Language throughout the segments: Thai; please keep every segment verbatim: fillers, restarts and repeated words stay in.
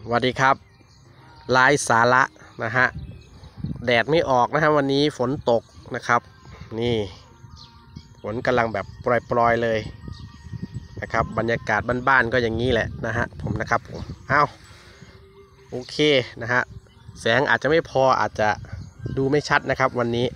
สวัสดีครับไลฟ์สาระนะฮะแดดไม่ออกนะฮะวันนี้ฝนตกนะครับนี่ฝนกำลังแบบปล่อยๆเลยนะครับบรรยากาศบ้านๆก็อย่างนี้แหละนะฮะผมนะครับผมเอาโอเคนะฮะแสงอาจจะไม่พออาจจะดูไม่ชัดนะครับวันนี้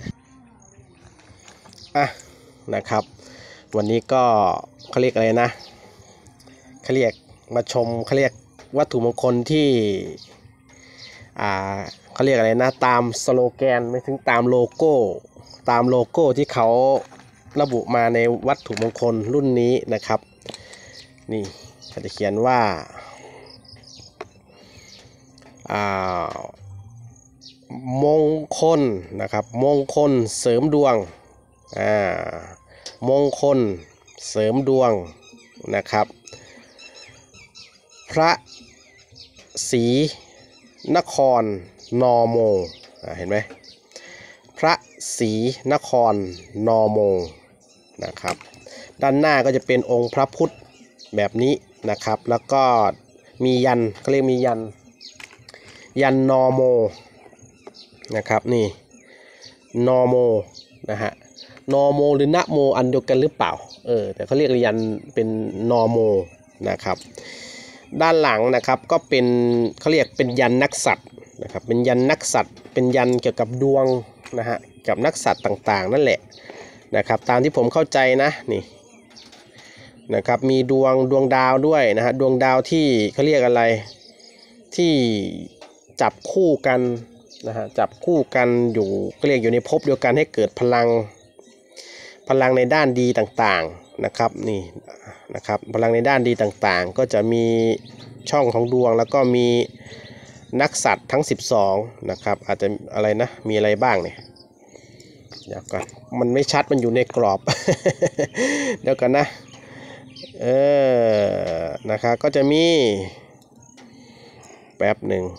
อ่ะนะครับวันนี้ก็เขาเรียกอะไรนะเขาเรียกมาชมเขาเรียกวัตถุมงคลที่อ่าเขาเรียกอะไรนะตามสโลแกนไม่ถึงตามโลโก้ตามโลโก้ที่เขาระบุมาในวัตถุมงคลรุ่นนี้นะครับนี่เขาจะเขียนว่าอ่ามงคลนะครับมงคลเสริมดวงอ่ามงคลเสริมดวงนะครับพระศรีนครนอโมเห็นไหมพระศรีนครนอโมนะครับด้านหน้าก็จะเป็นองค์พระพุทธแบบนี้นะครับแล้วก็มียันเขาเรียกมียันยันนอโมนะครับนี่นอโมนะฮะนอโมหรือนะโมอันเดียวกันหรือเปล่าเออแต่เขาเรียกยันเป็นนอโมนะครับด้านหลังนะครับก็เป็นเขาเรียกเป็นยันนักสัตว์นะครับเป็นยันนักสัตว์เป็นยันเกี่ยวกับดวงนะฮะกับนักสัตว์ต่างๆนั่นแหละนะครับตามที่ผมเข้าใจนะนี่นะครับมีดวงดวงดาวด้วยนะฮะดวงดาวที่เขาเรียกอะไรที่จับคู่กันนะฮะจับคู่กันอยู่ก็เรียกอยู่ในภพเดียวกันให้เกิดพลังพลังในด้านดีต่างๆนะครับนี่นะครับพลังในด้านดีต่างๆก็จะมีช่องของดวงแล้วก็มีนักสัตว์ทั้งสิบสองนะครับอาจจะอะไรนะมีอะไรบ้างเนี่ยเดี๋ยวก่อนมันไม่ชัดมันอยู่ในกรอบ เดี๋ยวก่อนนะเออนะครับก็จะมีแป๊บหนึ่ง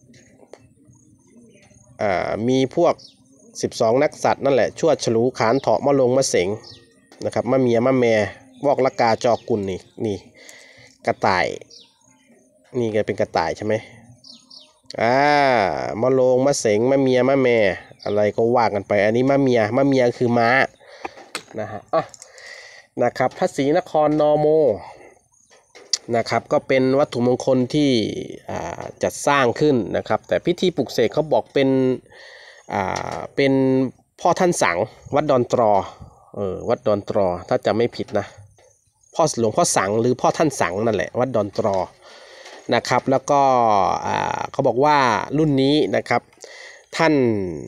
อ่ามีพวกสิบสองนักสัตว์นั่นแหละชวดฉลูขานเถาะมะลงมะเสงนะครับมะเมียมะแม่วอกละกาจอกุลนี่นี่กระต่ายนี่ก็เป็นกระต่ายใช่ไหมอ่ามะโลงมะเสงมะเมียมะแม่อะไรก็ว่ากันไปอันนี้มะเมียมะเมียคือม้านะฮะอ่ะนะครับพระศรีนครนอโมนะครับก็เป็นวัตถุมงคลที่จัดสร้างขึ้นนะครับแต่พิธีปลุกเสกเขาบอกเป็นอ่าเป็นพ่อท่านสังวัดดอนตรอเออวัดดอนตรอถ้าจำไม่ผิดนะพ่อหลวงพ่อสังหรือพ่อท่านสังนั่นแหละวัดดอนตรอนะครับแล้วก็เขาบอกว่ารุ่นนี้นะครับท่าน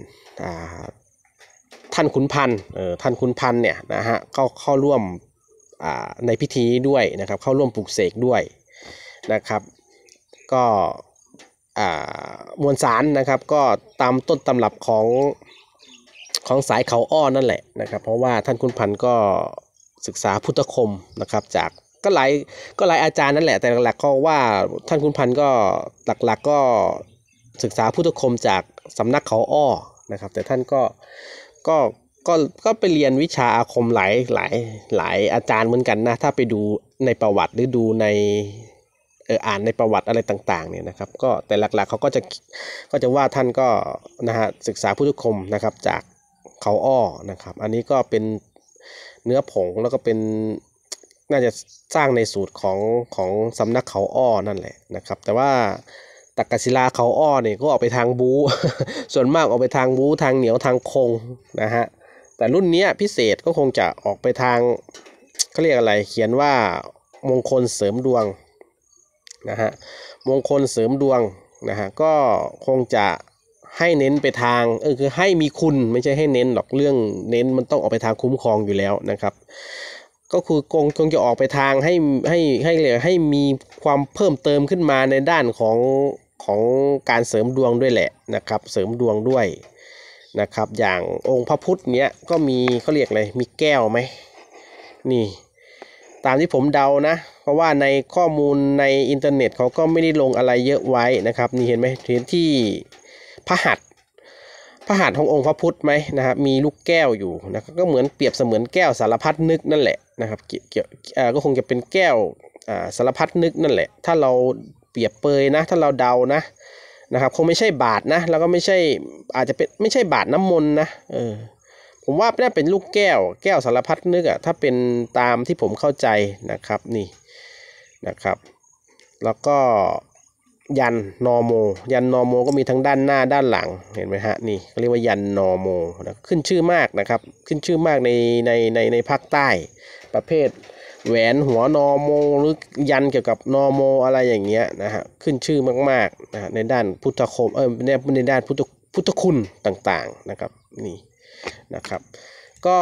ท่านขุนพันธ์เออท่านขุนพันธ์เนี่ยนะฮะเข้าเข้าร่วมในพิธีด้วยนะครับเข้าร่วมปลุกเสกด้วยนะครับก็มวลสารนะครับก็ตามต้นตำรับของของสายเขาอ้อนั่นแหละนะครับเพราะว่าท่านขุนพันธ์ก็ศึกษาพุทธคมนะครับจากก็หลายก็หลายอาจารย์นั่นแหละแต่หลักๆก็ว่าท่านขุนพันธ์ก็หลักๆก็ศึกษาพุทธคมจากสำนักเขาอ้อนะครับแต่ท่านก็ก็ก็ก็ไปเรียนวิชาอาคมหลายหลายหลายอาจารย์เหมือนกันนะถ้าไปดูในประวัติหรือดูในเอออ่านในประวัติอะไรต่างๆเนี่ยนะครับก็แต่หลักๆเขาก็จะก็จะว่าท่านก็นะฮะศึกษาพุทธคมนะครับจากเขาอ้อนะครับอันนี้ก็เป็นเนื้อผงแล้วก็เป็นน่าจะสร้างในสูตรของของสำนักเขาอ้อนั่นแหละนะครับแต่ว่าตักกศิลาเขาอ้อเนี่ยก็ออกไปทางบู๊ ส่วนมากออกไปทางบู๊ทางเหนียวทางคงนะฮะแต่รุ่นนี้พิเศษก็คงจะออกไปทางเขาเรียกอะไรเขียนว่ามงคลเสริมดวงนะฮะมงคลเสริมดวงนะฮะก็คงจะให้เน้นไปทางเออคือให้มีคุณไม่ใช่ให้เน้นหรอกเรื่องเน้นมันต้องออกไปทางคุ้มครองอยู่แล้วนะครับก็คือคงคงจะออกไปทางให้ให้ให้เลยให้มีความเพิ่มเติมขึ้นมาในด้านของของการเสริมดวงด้วยแหละนะครับเสริมดวงด้วยนะครับอย่างองค์พระพุทธเนี้ยก็มีเขาเรียกอะไรมีแก้วไหมนี่ตามที่ผมเดานะเพราะว่าในข้อมูลในอินเทอร์เน็ตเขาก็ไม่ได้ลงอะไรเยอะไว้นะครับนี่เห็นไหมเห็นที่พระหัตถ์พระหัตถ์ขององค์พระพุทธไหมนะครับมีลูกแก้วอยู่นะครับก็เหมือนเปรียบเสมือนแก้วสารพัดนึกนั่นแหละนะครับเกี่ยวก็คงจะเป็นแก้วสารพัดนึกนั่นแหละถ้าเราเปรียบเปยนะถ้าเราเดานะนะครับคงไม่ใช่บาทนะแล้วก็ไม่ใช่อาจจะเป็นไม่ใช่บาทน้ำมนต์นะเออผมว่าน่าเป็นลูกแก้วแก้วสารพัดนึกอะถ้าเป็นตามที่ผมเข้าใจนะครับนี่นะครับแล้วก็ยันนอโมยันนอโมก็มีทั้งด้านหน้าด้านหลังเห็นไหมฮะนี่เขาเรียกว่ายันนอโมนะขึ้นชื่อมากนะครับขึ้นชื่อมากในในในในภาคใต้ประเภทแหวนหัวนอโมหรือยันเกี่ยวกับนอโมอะไรอย่างเงี้ยนะฮะขึ้นชื่อมากๆนะในด้านพุทธคมเออในในด้านพุทธพุทธคุณต่างๆนะครับนี่นะครับก็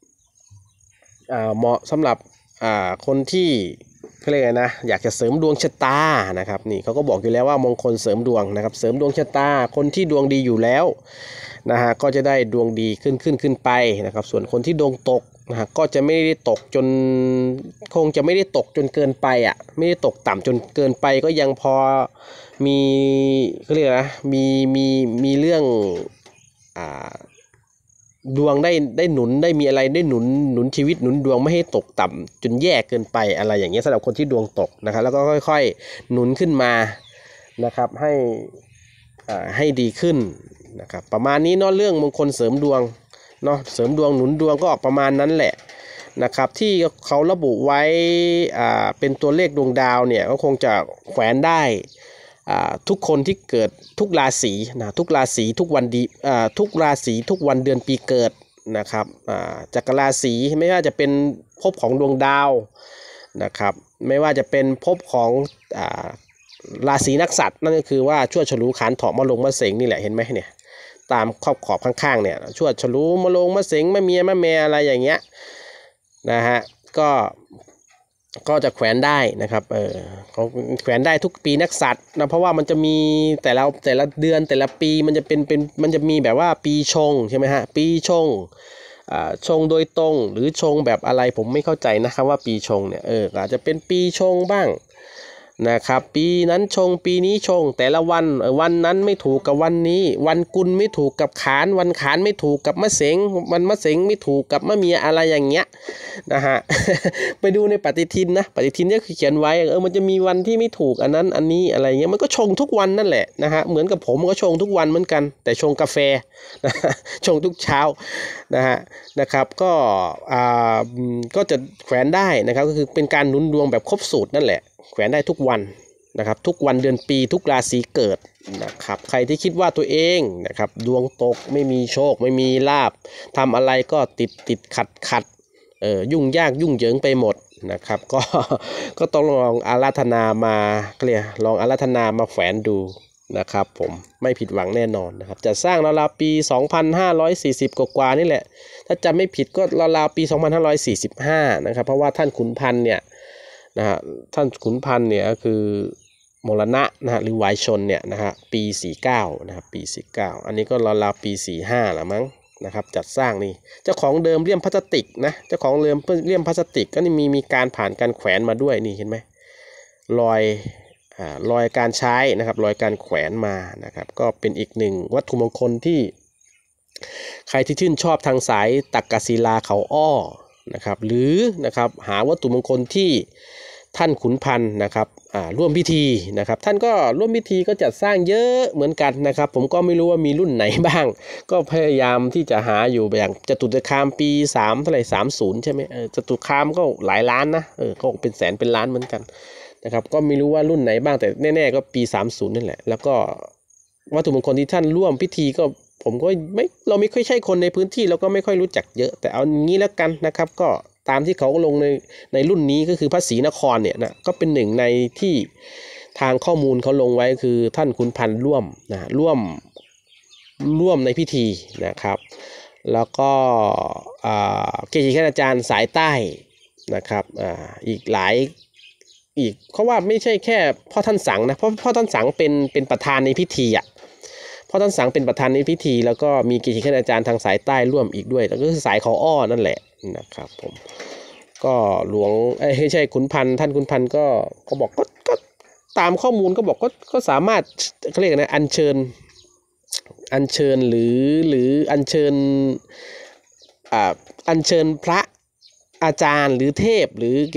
เหมาะสำหรับคนที่เขาเรียกไงนะอยากจะเสริมดวงชะตานะครับนี่เขาก็บอกอยู่แล้วว่ามงคลเสริมดวงนะครับเสริมดวงชะตาคนที่ดวงดีอยู่แล้วนะฮะก็จะได้ดวงดีขึ้นขึ้นขึ้นไปนะครับส่วนคนที่ดวงตกนะฮะก็จะไม่ได้ตกจนคงจะไม่ได้ตกจนเกินไปอ่ะไม่ได้ตกต่ำจนเกินไปก็ยังพอมีเขาเรียกนะมีมีมีเรื่องอ่าดวงได้ได้หนุนได้มีอะไรได้หนุนหนุนชีวิตหนุนดวงไม่ให้ตกต่ำจนแย่เกินไปอะไรอย่างเงี้ยสำหรับคนที่ดวงตกนะครับแล้วก็ค่อยๆหนุนขึ้นมานะครับให้อ่าให้ดีขึ้นนะครับประมาณนี้เนาะเรื่องมงคลเสริมดวงเนาะเสริมดวงหนุนดวงก็ออกประมาณนั้นแหละนะครับที่เขาระบุไว้อ่าเป็นตัวเลขดวงดาวเนี่ยก็คงจะแขวนได้ทุกคนที่เกิดทุกราศีนะทุกราศีทุกวันดีทุกราศีทุกวันเดือนปีเกิดนะครับจักรราศีไม่ว่าจะเป็นภพของดวงดาวนะครับไม่ว่าจะเป็นภพของราศีนักสัตว์นั่นก็คือว่าชวดฉลูขานเถาะมะลงมะเสงนี่แหละเห็นไหมเนี่ยตามขอบขอบข้างๆเนี่ยชวดฉลูมะลงมะเสงมะเมียมะแม่อะไรอย่างเงี้ยนะฮะก็ก็จะแขวนได้นะครับเออเขาแขวนได้ทุกปีนักสัตว์นะเพราะว่ามันจะมีแต่ละแต่ละเดือนแต่ละปีมันจะเป็นเป็นมันจะมีแบบว่าปีชงใช่ไหมฮะปีชงอ่าชงโดยตรงหรือชงแบบอะไรผมไม่เข้าใจนะครับว่าปีชงเนี่ยเอออาจจะเป็นปีชงบ้างนะครับปีนั้นชงปีนี้ชงแต่ละวันวันนั้นไม่ถูกกับวันนี้วันกุลไม่ถูกกับขานวันขานไม่ถูกกับมะเสงวันมะเสงไม่ถูกกับมะเมียอะไรอย่างเงี้ยนะฮะ ไปดูในปฏิทินนะปฏิทินเนี่ยคือเขียนไว้เออมันจะมีวันที่ไม่ถูกอันนั้นอันนี้อะไรเงี้ยมันก็ชงทุกวันนั่นแหละนะฮะเหมือนกับผมก็ชงทุกวันเหมือนกันแต่ชงกาแฟนะชงทุกเช้านะฮะนะครับก็อ่าก็จะแขวนได้นะครับก็คือเป็นการหนุนดวงแบบครบสูตรนั่นแหละแขวนได้ทุกวันนะครับทุกวันเดือนปีทุกราศีเกิดนะครับใครที่คิดว่าตัวเองนะครับดวงตกไม่มีโชคไม่มีลาภทำอะไรก็ติดติดขัดขัดเอ่อยุ่งยากยุ่งเหยิงไปหมดนะครับก็ก็ต้องลองอาราธนามาเรียกลองอาราธนามาแขวนดูนะครับผมไม่ผิดหวังแน่นอนนะครับจะสร้างราวๆปีสองพันห้าร้อยสี่สิบกว่าๆนี่แหละถ้าจำไม่ผิดก็ราวๆปีสองพันห้าร้อยสี่สิบห้านะครับเพราะว่าท่านขุนพันธ์เนี่ยนะฮะท่านขุนพันธ์เนี่ยก็คือมรณะนะฮะหรือวายชนเนี่ยนะฮะปีสี่สิบเก้านะครับปีสี่สิบเก้าอันนี้ก็ราวๆปีสี่สิบห้าละมั้งนะครับจัดสร้างนี่เจ้าของเดิมเลี่ยมพลาสติกนะเจ้าของเดิมเลี่ยมพลาสติกก็นี่มีมีการผ่านการแขวนมาด้วยนี่เห็นไหมรอยอ่ารอยการใช้นะครับรอยการแขวนมานะครับก็เป็นอีกหนึ่งวัตถุมงคลที่ใครที่ชื่นชอบทางสายตักกศิลาเขาอ้อนะครับหรือนะครับหาวัตถุมงคลที่ท่านขุนพันธ์นะครับร่วมพิธีนะครับท่านก็ร่วมพิธีก็จัดสร้างเยอะเหมือนกันนะครับผมก็ไม่รู้ว่ามีรุ่นไหนบ้างก็พยายามที่จะหาอยู่อย่างจตุรคามปีสามเท่าไหร่สามสิบใช่ไหมเออจตุรคามก็หลายล้านนะเออก็เป็นแสนเป็นล้านเหมือนกันนะครับก็ไม่รู้ว่ารุ่นไหนบ้างแต่แน่ๆก็ปีสามสิบนั่นแหละแล้วก็วัตถุมงคลที่ท่านร่วมพิธีก็ผมก็ไม่เราไม่ค่อยใช่คนในพื้นที่เราก็ไม่ค่อยรู้จักเยอะแต่เอางี้แล้วกันนะครับก็ตามที่เขาลงในในรุ่นนี้ก็คือพระศรีนครเนี่ยนะก็เป็นหนึ่งในที่ทางข้อมูลเขาลงไว้คือท่านขุนพันธ์ร่วมนะร่วมร่วมในพิธีนะครับแล้วก็เกจิคณาจารย์สายใต้นะครับอ่าอีกหลายอีกเขาว่าไม่ใช่แค่พ่อท่านสังนะเพราะพ่อท่านสังเป็นเป็นประธานในพิธีอ่ะพ่อท่านสังเป็นประธานในพิธีแล้วก็มีเกจิคณาจารย์ทางสายใต้ร่วมอีกด้วยแล้วก็คือสายเขาอ้อนั่นแหละนะครับผมก็หลวงเอ้ยใช่ขุนพันธ์ท่านขุนพันธ์ก็ก็บอกก็ก็ตามข้อมูลก็บอกก็ก็สามารถเขาเรียกนะอัญเชิญอัญเชิญหรือหรืออัญเชิญอ่าอัญเชิญพระอาจารย์หรือเทพหรือเกี่ยวกับ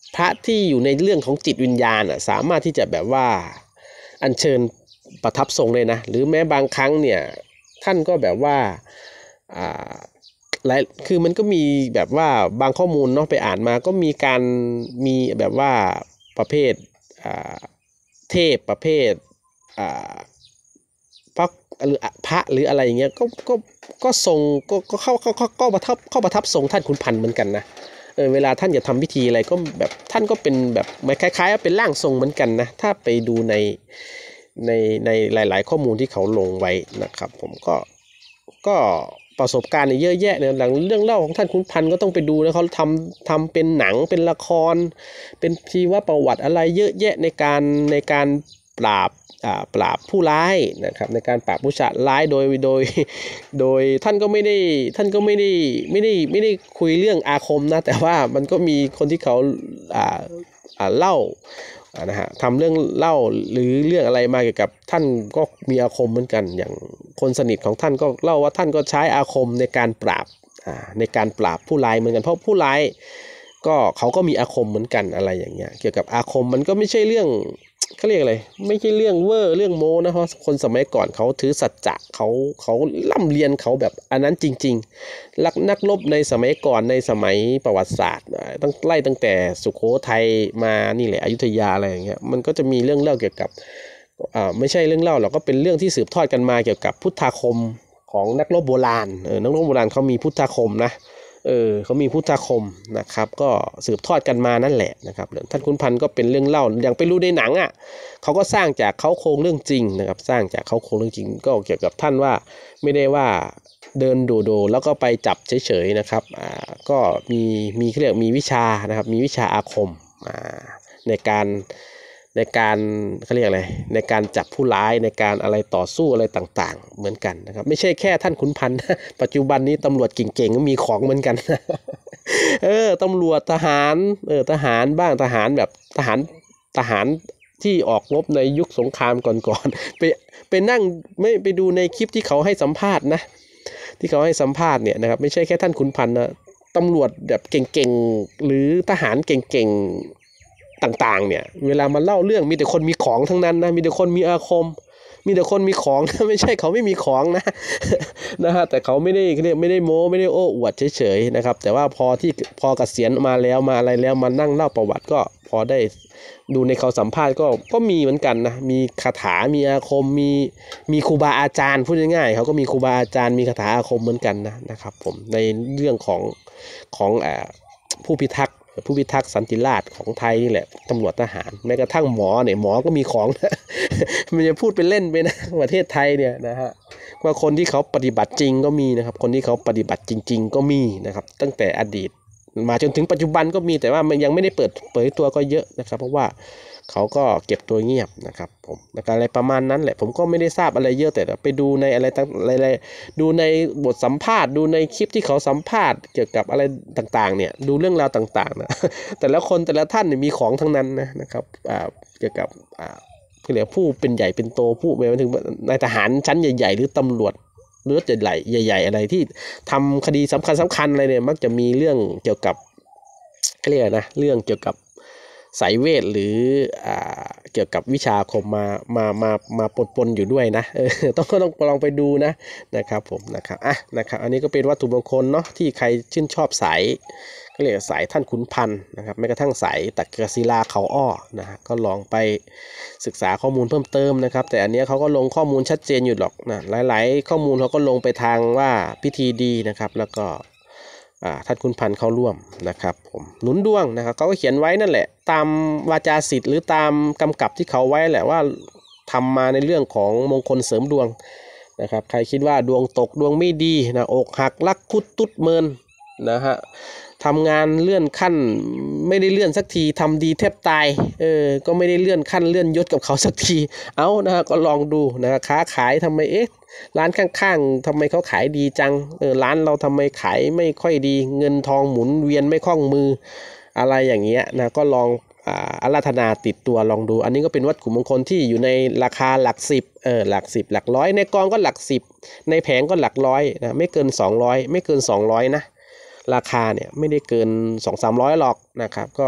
พระที่อยู่ในเรื่องของจิตวิญญาณอ่ะสามารถที่จะแบบว่าอัญเชิญประทับทรงเลยนะหรือแม้บางครั้งเนี่ยท่านก็แบบว่าอ่าหลายคือมันก็มีแบบว่าบางข้อมูลเนาะไปอ่านมาก็มีการมีแบบว่าประเภทอ่าเทพประเภทอ่าพระหรือพระหรืออะไรอย่างเงี้ยก็ก็ก็ทรงก็ก็เข้าเข้าก็ประทับเข้าประทับทรงท่านขุนพันธ์เหมือนกันนะเออเวลาท่านจะทำพิธีอะไรก็แบบท่านก็เป็นแบบคล้ายๆว่าเป็นร่างทรงเหมือนกันนะถ้าไปดูในในในหลายๆข้อมูลที่เขาลงไว้นะครับผมก็ก็ประสบการณ์เยอะแยะเนี่ยหลังเรื่องเล่าของท่านขุนพันธ์ก็ต้องไปดูนะเขาทำทำเป็นหนังเป็นละครเป็นชีวประวัติอะไรเยอะแยะในการในการปราบอ่าปราบผู้ร้ายนะครับในการปราบผู้ชาร้ายโดยโดยโดยท่านก็ไม่ได้ท่านก็ไม่ได้ไม่ได้ไม่ได้คุยเรื่องอาคมนะแต่ว่ามันก็มีคนที่เขาอ่าอ่าเล่านะฮะทำเรื่องเล่าหรือเรื่องอะไรมาเกี่ยวกับท่านก็มีอาคมเหมือนกันอย่างคนสนิทของท่านก็เล่าว่าท่านก็ใช้อาคมในการปราบอ่าในการปราบผู้ร้ายเหมือนกันเพราะผู้ร้ายก็เขาก็มีอาคมเหมือนกันอะไรอย่างเงี้ยเกี่ยวกับอาคมมันก็ไม่ใช่เรื่องเขาเรียกอะไรไม่ใช่เรื่องเวอร์เรื่องโม้นะเพราะคนสมัยก่อนเขาถือสัจจะเขาเขาล่ำเรียนเขาแบบอันนั้นจริงๆลักนักรบในสมัยก่อนในสมัยประวัติศาสตร์ตั้งไล่ตั้งแต่สุโขทัยมานี่แหละอยุธยาอะไรอย่างเงี้ยมันก็จะมีเรื่องเล่าเกี่ยวกับอ่าไม่ใช่เรื่องเล่าหรอกก็เป็นเรื่องที่สืบทอดกันมาเกี่ยวกับพุทธาคมของนักรบโบราณเออนักรบโบราณเขามีพุทธาคมนะเออเขามีพุทธาคมนะครับก็สืบทอดกันมานั่นแหละนะครับท่านขุนพันธ์ก็เป็นเรื่องเล่าอย่างไปรู้ในหนังอ่ะเขาก็สร้างจากเขาโครงเรื่องจริงนะครับสร้างจากเขาโครงเรื่องจริงก็เกี่ยวกับท่านว่าไม่ได้ว่าเดินโดโดแล้วก็ไปจับเฉยๆนะครับอ่าก็มีมีเรียกมีวิชานะครับมีวิชาอาคมอ่าในการในการเขาเรียกอะไรในการจับผู้ร้ายในการอะไรต่อสู้อะไรต่างๆเหมือนกันนะครับไม่ใช่แค่ท่านขุนพันธ์ปัจจุบันนี้ตำรวจเก่งๆก็มีของเหมือนกันเออตำรวจทหารเออทหารบ้างทหารแบบทหารทหารที่ออกรบในยุคสงครามก่อนๆไปไปนั่งไม่ไปดูในคลิปที่เขาให้สัมภาษณ์นะที่เขาให้สัมภาษณ์เนี่ยนะครับไม่ใช่แค่ท่านขุนพันธ์นะตำรวจแบบเก่งๆหรือทหารเก่งๆต่างๆเนี่ยเวลามาเล่าเรื่องมีแต่คนมีของทั้งนั้นนะมีแต่คนมีอาคมมีแต่คนมีของนะไม่ใช่เขาไม่มีของนะนะฮะแต่เขาไม่ได้เรียกไม่ได้โม้ไม่ได้โอ้อวดเฉยๆนะครับแต่ว่าพอที่พอเกษียณมาแล้วมาอะไรแล้วมานั่งเล่าประวัติก็พอได้ดูในเขาสัมภาษณ์ก็ก็มีเหมือนกันนะมีคาถามีอาคมมีมีครูบาอาจารย์พูดง่ายๆเขาก็มีครูบาอาจารย์มีคาถาอาคมเหมือนกันนะนะครับผมในเรื่องของของอ่าผู้พิทักษ์ผู้พิทักษ์สันติราษฎร์ของไทยนี่แหละตำรวจทหารแม้กระทั่งหมอเนี่ยหมอก็มีของนะมันจะพูดเป็นเล่นไปนะประเทศไทยเนี่ยนะฮะว่าคนที่เขาปฏิบัติจริงก็มีนะครับคนที่เขาปฏิบัติจริงๆก็มีนะครับตั้งแต่อดีตมาจนถึงปัจจุบันก็มีแต่ว่ามันยังไม่ได้เปิดเผยตัวก็เยอะนะครับเพราะว่าเขาก็เก็บตัวเงียบนะครับผมอะไรประมาณนั้นแหละผมก็ไม่ได้ทราบอะไรเยอะแต่ไปดูในอะไรต่างอะไรดูในบทสัมภาษณ์ดูในคลิปที่เขาสัมภาษณ์เกี่ยวกับอะไรต่างๆเนี่ยดูเรื่องราวต่างๆนะแต่ละคนแต่ละท่านเนี่ยมีของทั้งนั้นนะนะครับอ่าเกี่ยวกับอ่าเรียกผู้เป็นใหญ่เป็นโตผู้ไปถึงนายทหารชั้นใหญ่ๆหรือตำรวจหรือใหญ่ใหญ่ๆอะไรที่ทำคดีสำคัญสำคัญอะไรเนี่ยมักจะมีเรื่องเกี่ยวกับเรียกนะเรื่องเกี่ยวกับสายเวทหรืออ่าเกี่ยวกับวิชาอาคมมามามามาปนปนอยู่ด้วยนะเออต้องต้องลองไปดูนะนะครับผมนะครับอ่ะนะครับอันนี้ก็เป็นวัตถุมงคลเนาะที่ใครชื่นชอบสายก็เรียกสายท่านขุนพันธ์นะครับแม้กระทั่งสายตะเกียศิลาเขาอ้อนะฮะก็ลองไปศึกษาข้อมูลเพิ่มเติมนะครับแต่อันนี้เขาก็ลงข้อมูลชัดเจนอยู่หรอกนะหลายๆข้อมูลเขาก็ลงไปทางว่าพิธีดีนะครับแล้วก็ท่านขุนพันธ์เข้าร่วมนะครับผมหนุนดวงนะครับเขาก็เขียนไว้นั่นแหละตามวาจาศิษย์หรือตามกำกับที่เขาไว้แหละว่าทำมาในเรื่องของมงคลเสริมดวงนะครับใครคิดว่าดวงตกดวงไม่ดีนะอกหักรักคุดตุ๊ดเมินนะฮะทำงานเลื่อนขั้นไม่ได้เลื่อนสักทีทำดีแทบตายเออก็ไม่ได้เลื่อนขั้นเลื่อนยศกับเขาสักทีเอานะฮะก็ลองดูนะค้าขายทำไมเอ๊ะร้านข้างๆทำไมเขาขายดีจังเออร้านเราทำไมขายไม่ค่อยดีเงินทองหมุนเวียนไม่คล่องมืออะไรอย่างเงี้ยนะก็ลองอาราธนาติดตัวลองดูอันนี้ก็เป็นวัตถุมงคลที่อยู่ในราคาหลักสิบเออหลักสิบหลักร้อยในกองก็หลักสิบในแผงก็หลักร้อยนะไม่เกินสองร้อยไม่เกินสองร้อยนะราคาเนี่ยไม่ได้เกิน สองถึงสามร้อย หรอกนะครับก็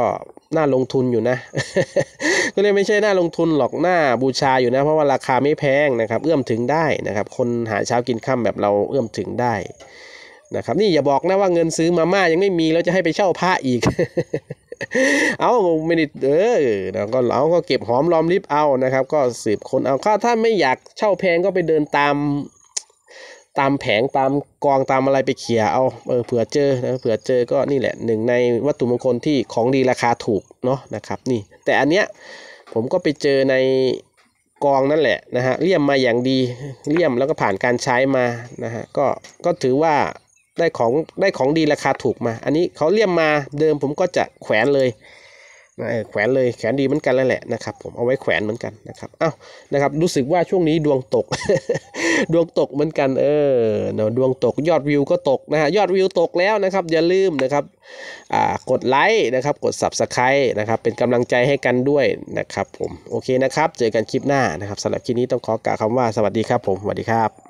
น่าลงทุนอยู่นะ ก็เลยไม่ใช่น่าลงทุนหรอกน่าบูชาอยู่นะเพราะว่าราคาไม่แพงนะครับเอื้อมถึงได้นะครับคนหาเช้ากินค่ำแบบเราเอื้อมถึงได้นะครับนี่อย่าบอกนะว่าเงินซื้อมาม่ายังไม่มีแล้วจะให้ไปเช่าพระอีก เอาไม่ได้เออเราก็เราก็เก็บหอมรอมริบเอานะครับก็สืบคนเอาถ้าถ้าไม่อยากเช่าแพงก็ไปเดินตามตามแผงตามกองตามอะไรไปเขี่ยเอาเออเผื่อเจอนะเผื่อเจอก็นี่แหละหนึ่งในวัตถุมงคลที่ของดีราคาถูกเนาะนะครับนี่แต่อันเนี้ยผมก็ไปเจอในกองนั่นแหละนะฮะเลี่ยมมาอย่างดีเลี่ยมแล้วก็ผ่านการใช้มานะฮะก็ก็ถือว่าได้ของได้ของดีราคาถูกมาอันนี้เขาเลี่ยมมาเดิมผมก็จะแขวนเลยนะแขวนเลยแขวนดีเหมือนกันแล้วแหละนะครับผมเอาไว้แขวนเหมือนกันนะครับอ้าวนะครับรู้สึกว่าช่วงนี้ดวงตก ดวงตกเหมือนกันเออเนาะดวงตกยอดวิวก็ตกนะฮะยอดวิวตกแล้วนะครับอย่าลืมนะครับอ่ากดไลค์นะครับกด ซับสไครบ์ นะครับเป็นกำลังใจให้กันด้วยนะครับผมโอเคนะครับเจอกันคลิปหน้านะครับสำหรับคลิปนี้ต้องขอกล่าวคำว่าสวัสดีครับผมสวัสดีครับ